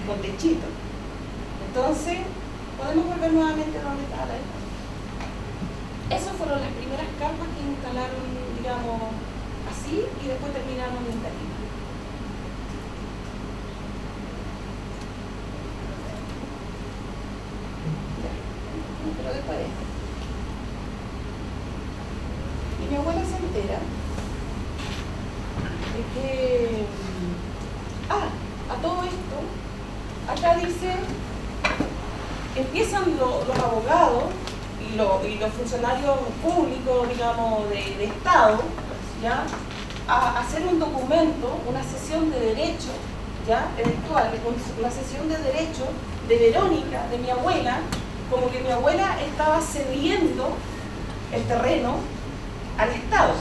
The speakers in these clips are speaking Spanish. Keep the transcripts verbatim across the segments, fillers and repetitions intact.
con techito. Entonces, podemos volver nuevamente a donde estaba la vez. Esas fueron las primeras carpas que instalaron, digamos, así, y después terminaron en tarima. Pero después de esto. Y mi abuela se entera de que, ah, a todo esto, acá dice, empiezan lo, los abogados y, lo, y los funcionarios públicos, digamos, de, de Estado, ¿ya?, a hacer un documento, una sesión de derecho, ¿ya?, eventual, una sesión de derecho de Verónica, de mi abuela, como que mi abuela estaba cediendo el terreno al Estado.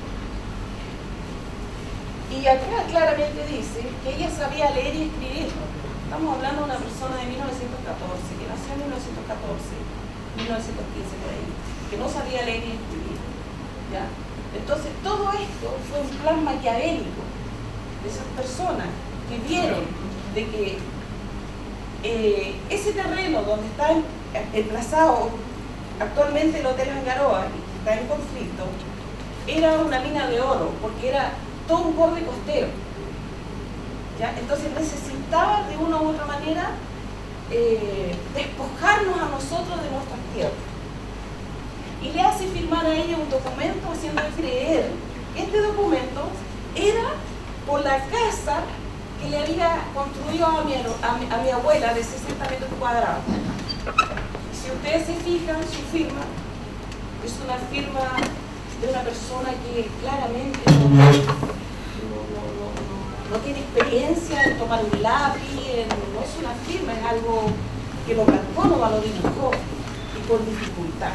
Y acá claramente dice que ella sabía leer y escribir. Estamos hablando de una persona de mil novecientos catorce, que nació en mil novecientos catorce, mil novecientos quince por ahí, que no sabía leer y escribir, ¿ya? Entonces todo esto fue un plan maquiavélico de esas personas que vieron de que eh, ese terreno donde está emplazado actualmente el Hotel Angaroa, que está en conflicto, era una mina de oro, porque era todo un borde costero, ¿ya? Entonces necesitaba de una u otra manera eh, despojarnos a nosotros de nuestras tierras. Y le hace firmar a ella un documento haciendo creer que este documento era por la casa que le había construido a mi, a mi, a mi abuela de sesenta metros cuadrados. Si ustedes se fijan, su firma es una firma de una persona que claramente no, no, no, no, no tiene experiencia en tomar un lápiz, en, no es una firma, es algo que lo marcó, no lo dibujó, y por dificultad.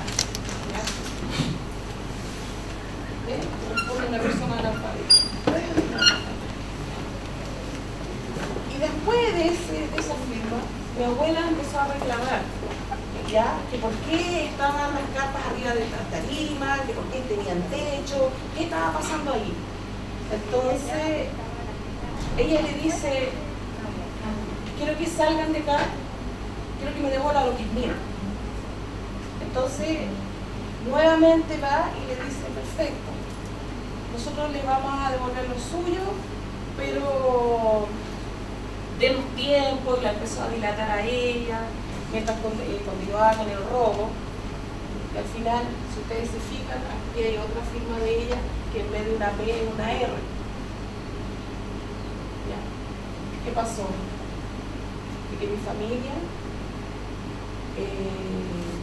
¿Eh? Corresponde a una persona analfabeta. Y después de, ese, de esa firma, mi abuela empezó a reclamar, ¿ya?, que por qué estaban las carpas arriba de la tarima, que por qué tenían techo, qué estaba pasando ahí. Entonces, ella le dice, quiero que salgan de acá, quiero que me devuelvan lo que es mío. Entonces, nuevamente va y le dice, perfecto, nosotros le vamos a devolver lo suyo, pero denos tiempo, y la empezó a dilatar a ella, mientras continuaba con el robo. Y al final, si ustedes se fijan, aquí hay otra firma de ella, que en vez de una P es una R. ¿Ya? ¿Qué pasó? De que mi familia eh,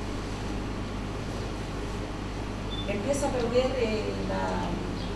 empieza a perder eh, la,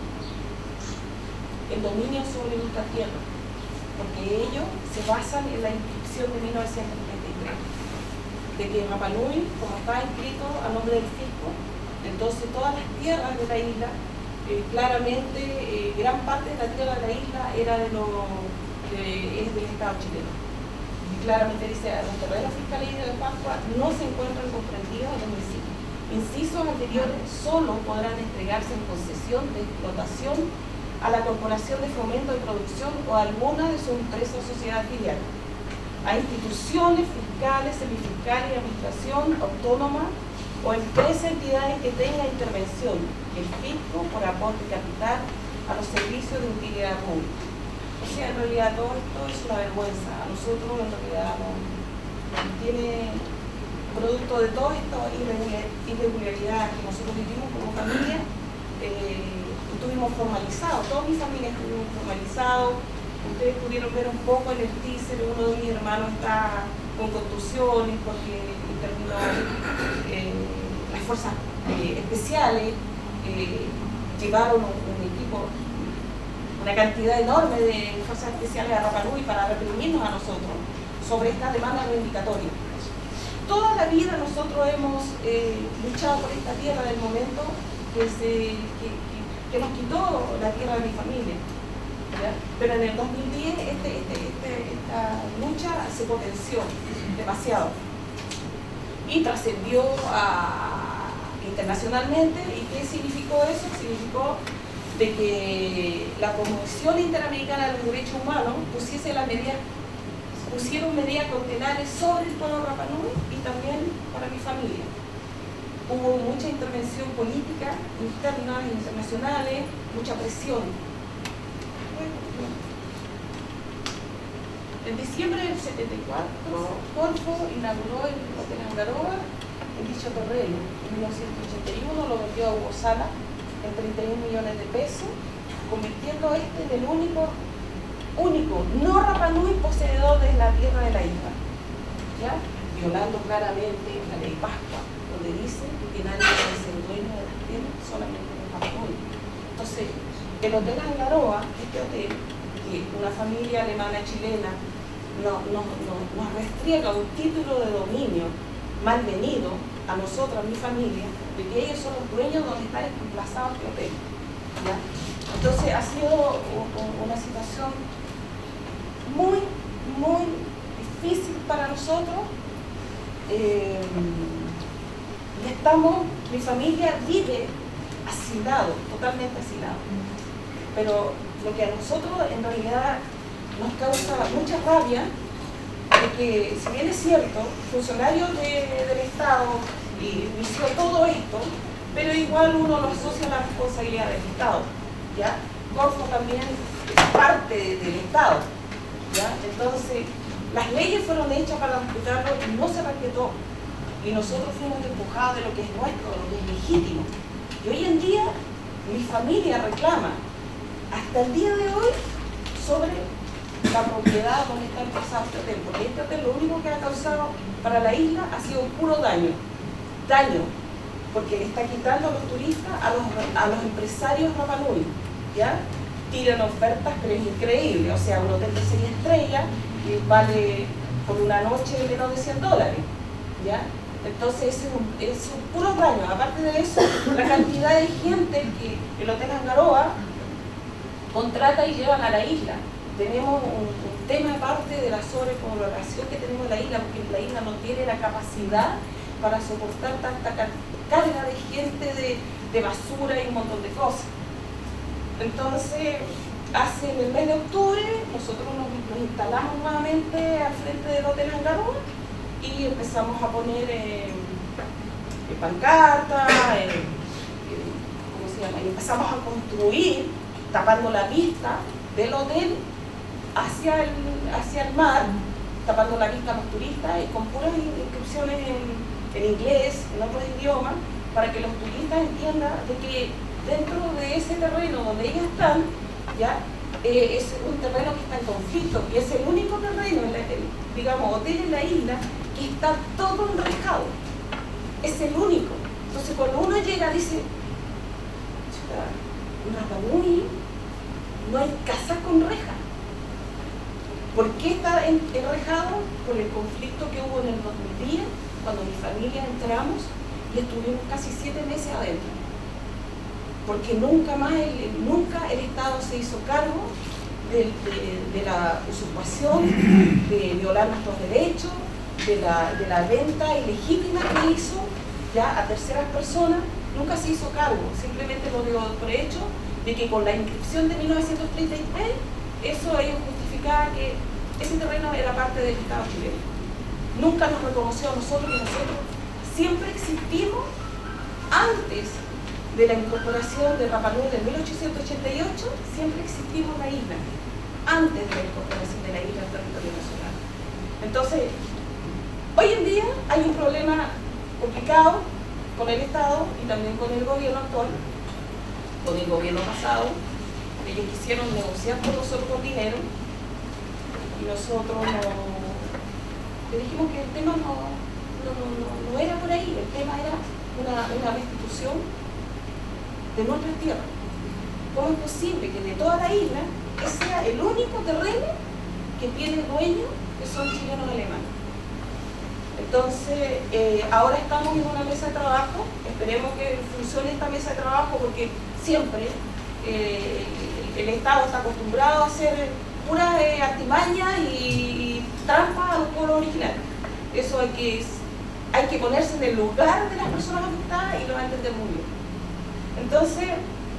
el dominio sobre nuestra tierra, porque ellos se basan en la inscripción de mil novecientos treinta y tres, de que Rapa Nui, como estaba inscrito a nombre del fisco, entonces todas las tierras de la isla, eh, claramente, eh, gran parte de la tierra de la isla era de lo, de, es del Estado chileno. Y claramente dice, los terrenos fiscales de Pascua no se encuentran comprendidos en los municipios. Incisos anteriores solo podrán entregarse en concesión de explotación a la Corporación de Fomento de Producción o a alguna de sus empresas o sociedades filiales, a instituciones fiscales, semifiscales y administración autónoma o empresas, entidades que tengan intervención del fisco por aporte de capital a los servicios de utilidad pública. O sea, en realidad todo esto es una vergüenza. A nosotros en realidad no, no tiene producto de todas estas irregularidades que nosotros vivimos como familia. Eh, estuvimos formalizados, toda mi familia estuvimos formalizados. Ustedes pudieron ver un poco en el teaser, uno de mis hermanos está con contusiones porque terminó eh, las fuerzas eh, especiales, eh, llevaron un, un equipo, una cantidad enorme de fuerzas especiales a Rapa Nui para reprimirnos a nosotros sobre esta demanda reivindicatoria. Toda la vida nosotros hemos eh, luchado por esta tierra del momento que, se, que, que, que nos quitó la tierra de mi familia. ¿Ya? Pero en el dos mil diez este, este, este, esta lucha se potenció demasiado y trascendió internacionalmente. ¿Y qué significó eso? Significó de que la Comisión Interamericana de los Derechos Humanos pusiese las medidas pusieron medidas cautelares sobre el pueblo Rapa Nui y también para mi familia. Hubo mucha intervención política, internas e internacionales, mucha presión. En diciembre del setenta y cuatro, Corfo inauguró el Hotel Angaroa en dicho terreno. En mil novecientos ochenta y uno lo vendió a Hugo Sala en treinta y un millones de pesos, convirtiendo este en el único, único, no Rapa Nui poseedor de la tierra de la isla, ¿ya? Violando claramente la ley Pascua, donde dice que nadie puede ser dueño de las tierras, solamente los Rapa Nui. Entonces, el Hotel Angaroa, este hotel, que una familia alemana chilena no, no, no, nos restriega un título de dominio malvenido a nosotros, a mi familia, de que ellos son los dueños donde está emplazado este hotel, ¿ya? Entonces ha sido una situación muy, muy difícil para nosotros. Eh, y estamos, mi familia vive hacinado, totalmente hacinado. Pero lo que a nosotros en realidad nos causa mucha rabia es que, si bien es cierto, funcionarios de, del Estado inició todo esto, pero igual uno lo asocia a la responsabilidad del Estado, ¿ya? Corfo también es parte del Estado, ¿ya? Entonces, las leyes fueron hechas para respetarlo y no se respetó. Y nosotros fuimos despojados de lo que es nuestro, de lo que es legítimo. Y hoy en día, mi familia reclama, hasta el día de hoy, sobre la propiedad donde está emplazado este hotel, porque este hotel lo único que ha causado para la isla ha sido puro daño, daño, porque le está quitando a los turistas, a los, a los empresarios Rapa Nui, ¿ya? Tiran ofertas, pero es increíble, o sea, un hotel de serie estrella que vale por una noche menos de cien dólares, ¿ya? Entonces es un, es un puro daño. Aparte de eso, la cantidad de gente que el Hotel Angaroa contrata y llevan a la isla. Tenemos un, un tema aparte de la sobrepoblación que tenemos en la isla, porque la isla no tiene la capacidad para soportar tanta carga de gente, de, de basura y un montón de cosas. Entonces, hace en el mes de octubre, nosotros nos, nos instalamos nuevamente al frente del Hotel Angaroa y empezamos a poner eh, eh, pancartas, eh, eh, ¿cómo se llama? Y empezamos a construir, tapando la vista del hotel hacia el, hacia el mar, tapando la vista a los turistas y con puras inscripciones en, en inglés, en otros idiomas, para que los turistas entiendan de que dentro de ese terreno donde ellos están, ya eh, es un terreno que está en conflicto y es el único terreno, en la, el, digamos, hotel en la isla que está todo enrejado. Es el único. Entonces cuando uno llega dice, Rapa Nui, no hay casa con reja. ¿Por qué está en, enrejado? Por el conflicto que hubo en el dos mil diez, cuando mi familia entramos y estuvimos casi siete meses adentro. Porque nunca más, el, nunca el Estado se hizo cargo de, de, de la usurpación, de violar nuestros derechos, de la, de la venta ilegítima que hizo ya a terceras personas, nunca se hizo cargo, simplemente lo dio por hecho de que con la inscripción de mil novecientos treinta y tres, eso ellos justificaban que ese terreno era parte del Estado chileno. Nunca nos reconoció a nosotros que nosotros siempre existimos antes de la incorporación de Rapa Nui en mil ochocientos ochenta y ocho, siempre existimos en la isla, antes de la incorporación de la isla al territorio nacional. Entonces, hoy en día hay un problema complicado con el Estado y también con el gobierno actual, con el gobierno pasado. Ellos quisieron negociar con nosotros con dinero y nosotros no, le dijimos que el tema no, no, no, no, no era por ahí, el tema era una, una restitución de nuestras tierras. ¿Cómo es posible que de toda la isla ese sea el único terreno que tiene dueños que son chilenos alemanes? Entonces, eh, ahora estamos en una mesa de trabajo, esperemos que funcione esta mesa de trabajo porque siempre eh, el, el Estado está acostumbrado a hacer puras eh, artimañas y, y trampas a los pueblos originarios. Eso hay que, hay que ponerse en el lugar de las personas afectadas y lo va a entender muy bien. Entonces,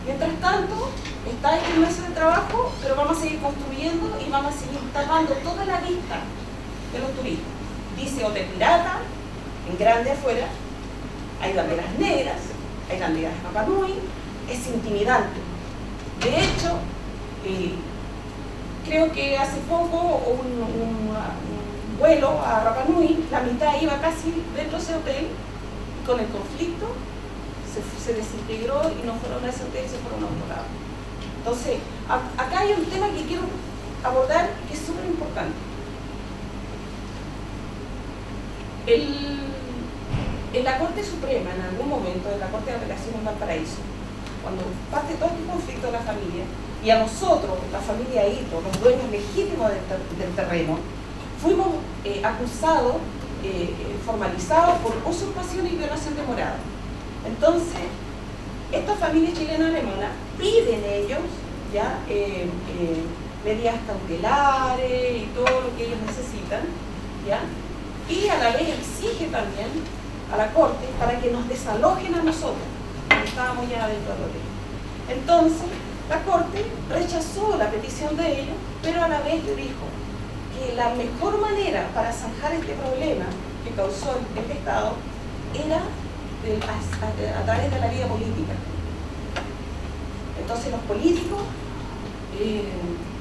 Mientras tanto, está este mes de trabajo, pero vamos a seguir construyendo y vamos a seguir tapando toda la vista de los turistas. Dice Hotel Pirata, en grande afuera, hay banderas negras, hay banderas de Rapa Nui, es intimidante. De hecho, eh, creo que hace poco un, un, un vuelo a Rapa Nui, la mitad iba casi dentro de ese hotel, y con el conflicto se, se desintegró y no fueron a ese hotel, se fueron a otro lado. Entonces, a, acá hay un tema que quiero abordar que es súper importante. El, en la Corte Suprema, en algún momento, en la Corte de Apelación en Valparaíso, cuando parte todo este conflicto de la familia, y a nosotros, la familia Ito, los dueños legítimos del, ter del terreno, fuimos eh, acusados, eh, formalizados por usurpación y violación de morada. Entonces, esta familia chilena-alemana piden ellos ya eh, eh, medidas cautelares y todo lo que ellos necesitan, ¿ya? Y a la vez exige también a la Corte para que nos desalojen a nosotros, que estábamos ya dentro del hotel. Entonces, la Corte rechazó la petición de ellos, pero a la vez le dijo que la mejor manera para zanjar este problema que causó el Estado era de, a, a, a través de la vía política. Entonces los políticos eh,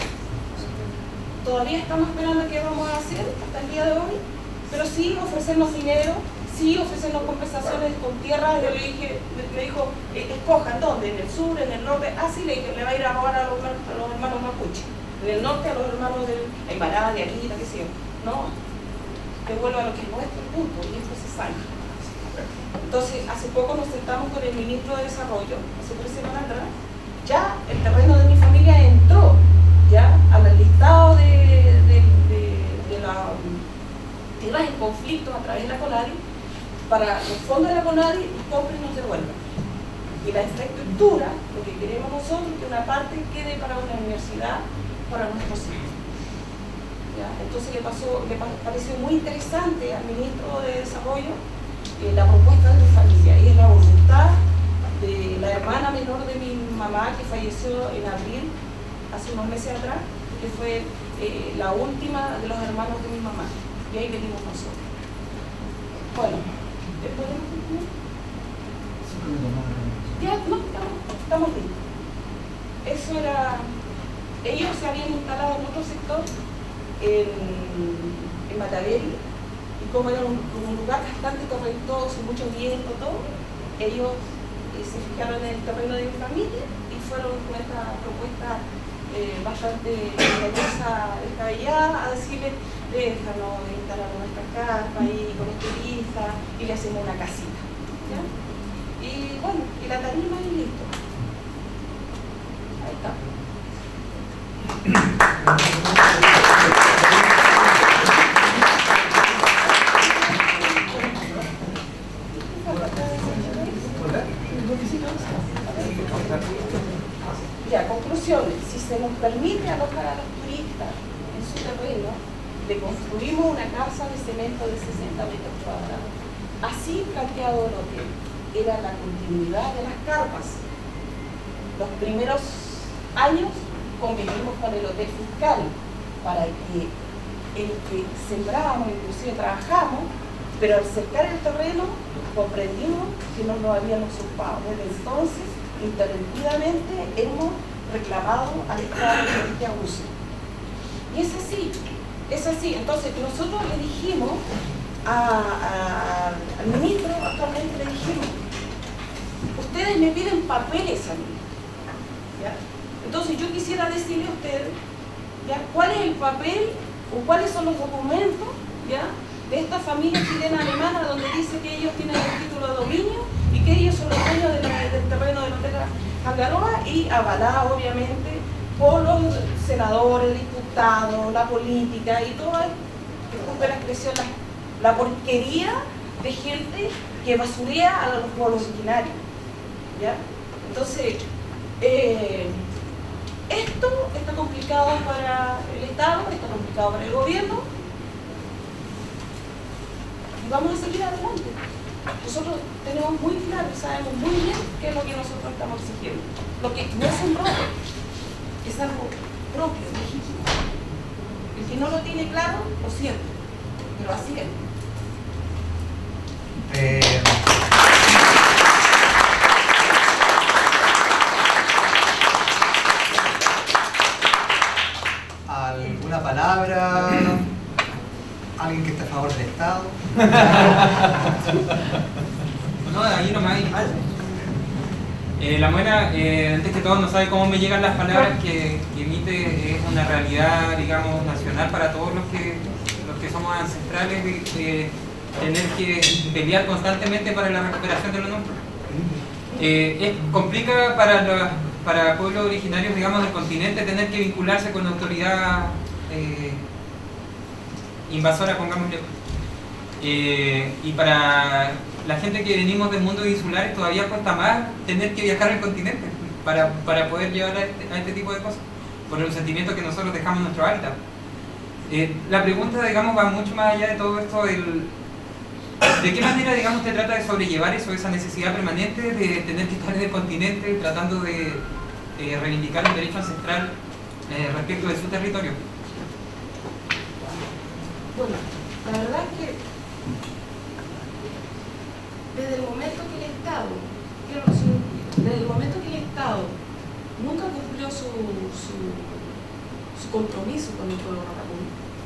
todavía estamos esperando qué vamos a hacer hasta el día de hoy, pero sí ofrecernos dinero, sí ofrecernos compensaciones con tierra. Yo le dije, me dijo, eh, escojan dónde, en el sur, en el norte. Ah, sí, le dije, le va a ir a robar a los, a los hermanos mapuche, en el norte a los hermanos de Aymara, de Aguila, qué sé yo. No, devuelvo a lo que es nuestro punto, y esto se sale. Entonces, hace poco nos sentamos con el ministro de Desarrollo, hace tres semanas atrás. Ya el terreno de mi familia entró ya al listado de, de, de, de la tierras en conflicto a través de la CONADI, para los fondos de la CONADI nos compren y nos devuelvan. Y la infraestructura, lo que queremos nosotros, que una parte quede para una universidad para nuestros hijos. ¿Ya? Entonces le, pasó, le pareció muy interesante al ministro de Desarrollo eh, la propuesta de mi familia, y es la voluntad de la hermana menor de mi mamá, que falleció en abril, hace unos meses atrás, que fue eh, la última de los hermanos de mi mamá, y ahí venimos nosotros. Bueno, ¿podemos continuar? Ya, no, estamos, estamos listos. Eso era, ellos se habían instalado en otro sector, en, en Mataveri, y como era un, un lugar bastante torrentoso, mucho viento, todo, ellos eh, se fijaron en el terreno de mi familia y fueron con esta propuesta eh, bastante engañosa, descabellada, a decirle, déjanos instalar nuestra carpa ahí con esteriza y le hacemos una casita, ¿ya? Y bueno, y la tarima y listo. Ahí está. Ya, conclusiones. Si se nos permite alojar a los turistas en su terreno, le construimos una casa de cemento de sesenta metros cuadrados. Así planteado el hotel. Era la continuidad de las carpas. Los primeros años convivimos con el hotel fiscal para que el que sembrábamos, inclusive trabajamos, pero al cercar el terreno comprendimos que no lo habían usurpado. Desde entonces, interrumpidamente hemos reclamado al Estado de este abuso. Y es así, es así. Entonces nosotros le dijimos a, a, al ministro, actualmente le dijimos, ustedes me piden papeles a mí, ¿ya? Entonces yo quisiera decirle a ustedes, ¿ya?, cuál es el papel o cuáles son los documentos, ¿ya?, de esta familia chilena alemana donde dice que ellos tienen el título de dominio y que ellos son los dueños de la, del terreno del Hotel Algarroba, y avalada obviamente por los senadores, diputados, la política y toda, disculpe la expresión, la, la porquería de gente que basurea a los pueblos originarios, ¿ya? Entonces, eh, esto está complicado para el Estado, está complicado para el gobierno, y vamos a seguir adelante. nosotros tenemos muy claro, sabemos muy bien qué es lo que nosotros estamos exigiendo. Lo que no es un robo, es algo propio, legítimo. El que no lo tiene claro, lo siento, pero así es. Eh... ¿Alguna palabra? ¿Alguien que esté a favor del Estado? No, ahí nomás hay. Eh, la Buena, eh, antes que todo, no sabe cómo me llegan las palabras que, que emite. Es una realidad, digamos, nacional para todos los que, los que somos ancestrales, de, de tener que pelear constantemente para la recuperación de lo nuestro. Eh, es complica para los para pueblos originarios, digamos, del continente tener que vincularse con la autoridad eh, invasora, pongámosle. Eh, y para la gente que venimos de mundos insulares todavía cuesta más tener que viajar al continente para, para poder llevar a este, a este tipo de cosas, por el sentimiento que nosotros dejamos en nuestro hábitat. Eh, la pregunta, digamos, va mucho más allá de todo esto del, ¿de qué manera, digamos, te trata de sobrellevar eso, esa necesidad permanente de tener que estar en el continente tratando de eh, reivindicar el derecho ancestral eh, respecto de su territorio? Bueno, la verdad es que desde el momento que el Estado, quiero decir, desde el momento que el Estado nunca cumplió su, su, su compromiso con el pueblo rapanui,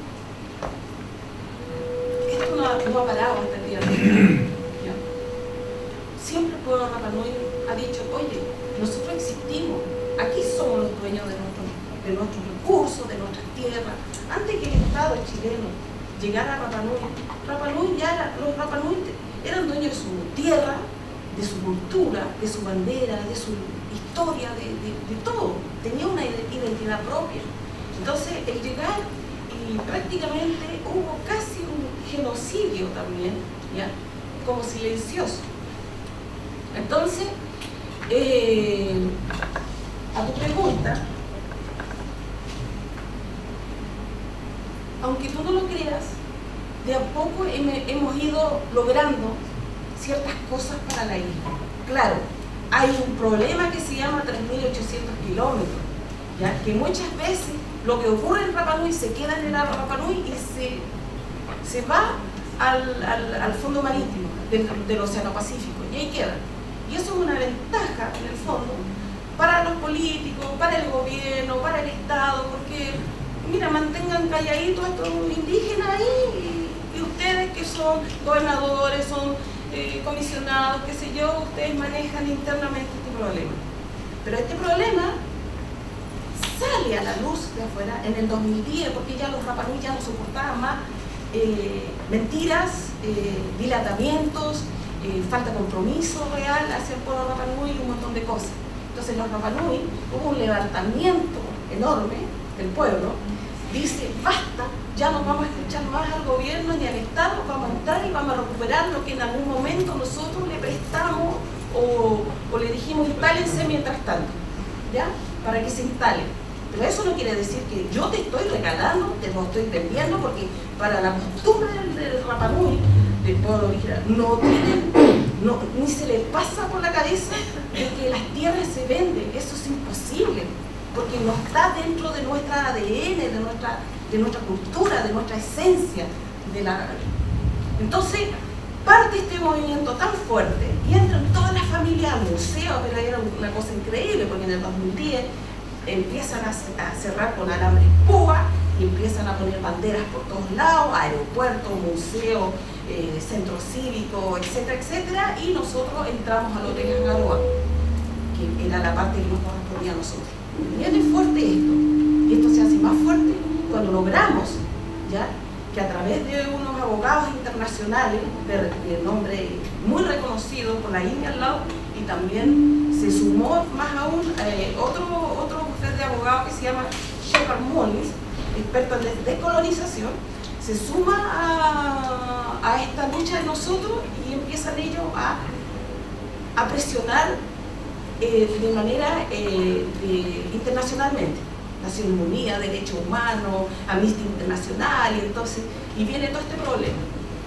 esto no ha, no ha parado hasta el día de hoy. ¿Ya? Siempre el pueblo rapanui ha dicho, oye, nosotros existimos, aquí somos los dueños de nuestros, de nuestros recursos, de nuestras tierras. Antes que el Estado chileno llegara a Rapanui, Rapanui ya era, los Rapanui eran dueños de su tierra, de su cultura, de su bandera, de su historia, de, de, de todo. Tenía una identidad propia. Entonces, el llegar y prácticamente hubo casi un genocidio también, ¿ya? Como silencioso. Entonces, eh, a tu pregunta, aunque tú no lo creas, de a poco hemos ido logrando ciertas cosas para la isla. Claro, hay un problema que se llama tres mil ochocientos kilómetros, ¿ya? Que muchas veces lo que ocurre en Rapanui se queda en el Rapanui y se, se va al, al, al fondo marítimo del, del Océano Pacífico, y ahí queda. Y eso es una ventaja, en el fondo, para los políticos, para el gobierno, para el Estado, porque, mira, mantengan calladitos a estos indígenas ahí, y, y ustedes que son gobernadores, son eh, comisionados, qué sé yo, ustedes manejan internamente este problema. Pero este problema sale a la luz de afuera en el dos mil diez, porque ya los Rapanui ya no soportaban más eh, mentiras, eh, dilatamientos, eh, falta de compromiso real hacia el pueblo Rapanui y un montón de cosas. Entonces los Rapanui, hubo un levantamiento enorme del pueblo, dice, basta, ya no vamos a escuchar más al gobierno ni al Estado, vamos a entrar y vamos a recuperar lo que en algún momento nosotros le prestamos o, o le dijimos, instálense mientras tanto, ¿ya? Para que se instalen. Pero eso no quiere decir que yo te estoy regalando, te lo estoy vendiendo, porque para la costumbre del, del Rapanui, del pueblo original, no tienen, no, ni se les pasa por la cabeza de que las tierras se venden. Eso es imposible, porque no está dentro de nuestra A D N, de nuestra, de nuestra cultura, de nuestra esencia. De la... Entonces, parte este movimiento tan fuerte y entran todas las familias al museo, pero era una cosa increíble, porque en el dos mil diez empiezan a, a cerrar con alambres púa y empiezan a poner banderas por todos lados, aeropuertos, museos, eh, centro cívico, etcétera, etcétera, y nosotros entramos al Hotel Angaroa, que era la parte que nos correspondía a nosotros. Viene fuerte esto, y esto se hace más fuerte cuando logramos, ¿ya?, que a través de unos abogados internacionales de, de nombre muy reconocido por la India al lado, y también se sumó más aún eh, otro, otro bufete de abogados que se llama Shepard Mollis, experto en descolonización, se suma a, a esta lucha de nosotros y empiezan ellos a, a presionar eh, de manera eh, de, internacionalmente. Naciones Unidas, Derechos Humanos, Amnistía Internacional, y entonces, y viene todo este problema.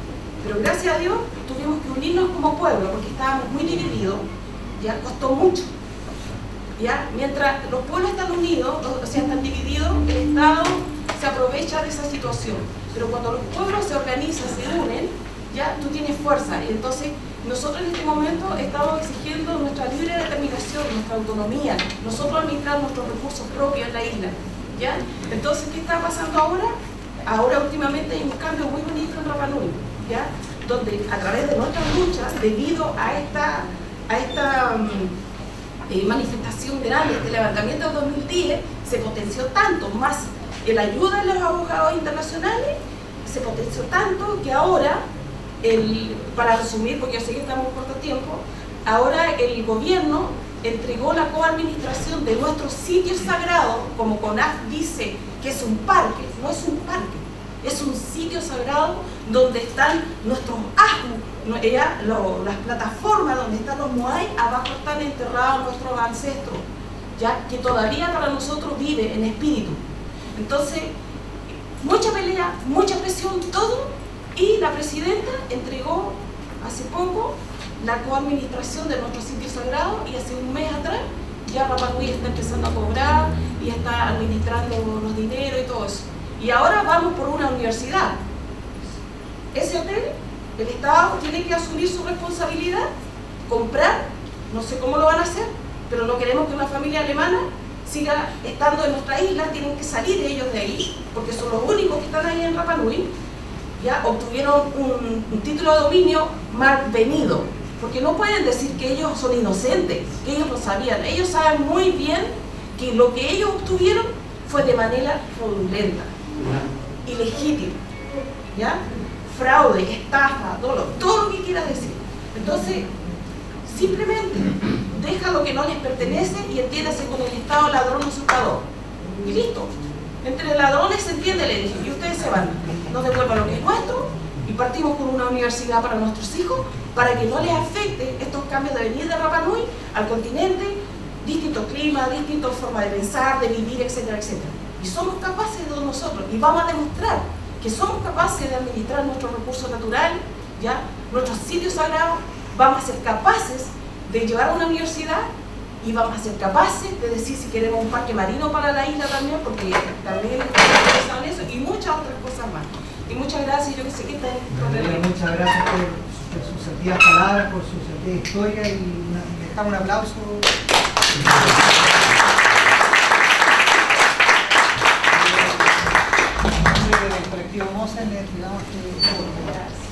Pero gracias a Dios tuvimos que unirnos como pueblo porque estábamos muy divididos, ya costó mucho. ¿Ya? Mientras los pueblos están unidos, o sea, están divididos, el Estado se aprovecha de esa situación. Pero cuando los pueblos se organizan, se unen, ya tú tienes fuerza. Y entonces nosotros en este momento estamos exigiendo nuestra libre determinación, nuestra autonomía, nosotros administrar nuestros recursos propios en la isla. ¿Ya? Entonces, ¿qué está pasando ahora? Ahora últimamente hay un cambio muy bonito en Rapa Nui, ¿ya? Donde a través de nuestras luchas, debido a esta, a esta um, Eh, manifestación grande, este levantamiento del dos mil diez, se potenció tanto, más la ayuda de los abogados internacionales, se potenció tanto que ahora, el, para resumir, porque yo sé que estamos en corto tiempo, ahora el gobierno entregó la coadministración de nuestros sitios sagrados, como CONAF dice que es un parque, no es un parque, es un sitio sagrado donde están nuestros ajus, no, ella, lo, las plataformas donde están los moai, abajo están enterrados nuestros ancestros, ya que todavía para nosotros vive en espíritu. Entonces, mucha pelea, mucha presión, todo, y la presidenta entregó hace poco la coadministración de nuestros sitios sagrados, y hace un mes atrás ya Rapa Nui está empezando a cobrar y está administrando los dineros y todo eso. Y ahora vamos por una universidad. Ese hotel, el Estado tiene que asumir su responsabilidad, comprar, no sé cómo lo van a hacer, pero no queremos que una familia alemana siga estando en nuestra isla, tienen que salir ellos de ahí, porque son los únicos que están ahí en Rapa Nui, ya obtuvieron un, un título de dominio malvenido, porque no pueden decir que ellos son inocentes, que ellos lo sabían, ellos saben muy bien que lo que ellos obtuvieron fue de manera fraudulenta, ilegítima, ¿ya? Fraude, estafa, todo lo, todo lo que quieras decir. Entonces, simplemente deja lo que no les pertenece y entiéndase con el Estado ladrón usurpador. Y listo. Entre ladrones se entiende, le dije, y ustedes se van, nos devuelvan lo que es nuestro y partimos con una universidad para nuestros hijos para que no les afecte estos cambios de venir de Rapa Nui al continente, distinto clima, distinta forma de pensar, de vivir, etcétera, etcétera. Y somos capaces de nosotros, y vamos a demostrar que somos capaces de administrar nuestros recursos naturales, ¿ya? Nuestros sitios sagrados, vamos a ser capaces de llevar a una universidad y vamos a ser capaces de decir si queremos un parque marino para la isla también, porque también estamos en eso, y muchas otras cosas más. Y muchas gracias, yo que sé que están con el... Muchas gracias por, por sus sentidas palabras, por su sentida historia, y una, dejamos un aplauso. El colectivo Mosen, le digamos que...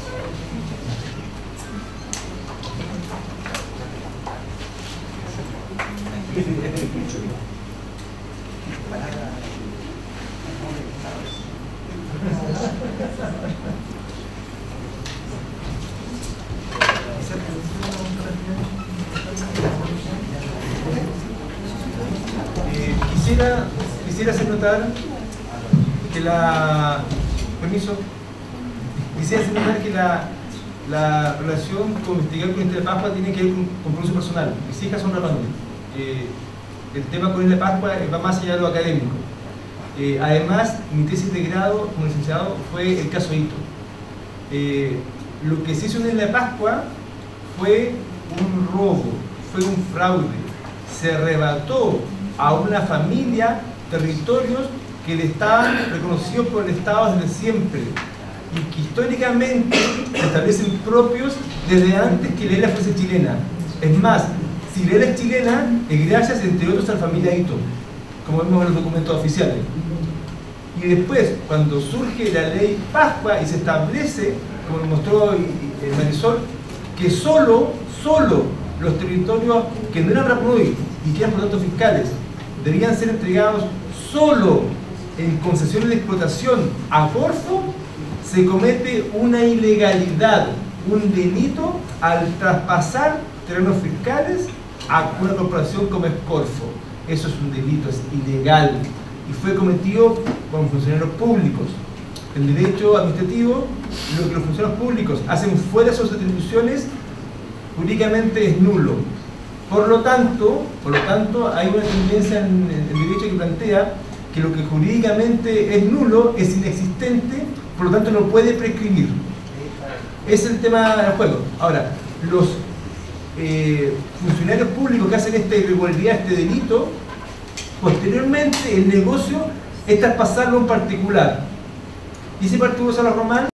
Eh, quisiera, quisiera hacer notar que la permiso quisiera hacer notar que la, la relación con investigar con Isla de Pascua tiene que ver con compromiso personal. Mis hijas son Rapa Nui. Eh, el tema con Isla de Pascua va más allá de lo académico. Eh, además, mi tesis de grado como licenciado fue el caso Ito. Eh, lo que se hizo en Isla de Pascua fue un robo, fue un fraude. Se arrebató a una familia territorios que le estaban reconocidos por el Estado desde siempre y que históricamente se establecen propios desde antes que la isla fuese chilena. Es más, si la isla es chilena, es gracias, entre otros, a la familia Ito, como vemos en los documentos oficiales. Y después, cuando surge la ley Pascua y se establece, como lo mostró Marisol, que solo, solo los territorios que no eran Rapa Nui y que eran por tanto fiscales debían ser entregados solo en concesiones de explotación a Corfo, se comete una ilegalidad, un delito al traspasar terrenos fiscales a una corporación como es Corfo. Eso es un delito, es ilegal y fue cometido por funcionarios públicos. En derecho administrativo, lo que los funcionarios públicos hacen fuera de sus atribuciones jurídicamente es nulo. Por lo tanto, por lo tanto hay una tendencia en el derecho que plantea que lo que jurídicamente es nulo es inexistente, por lo tanto no puede prescribir. es el tema del juego. Ahora, los eh, funcionarios públicos que hacen esta irregularidad, este delito, posteriormente el negocio es traspasarlo a un particular. Y ese particular, Román,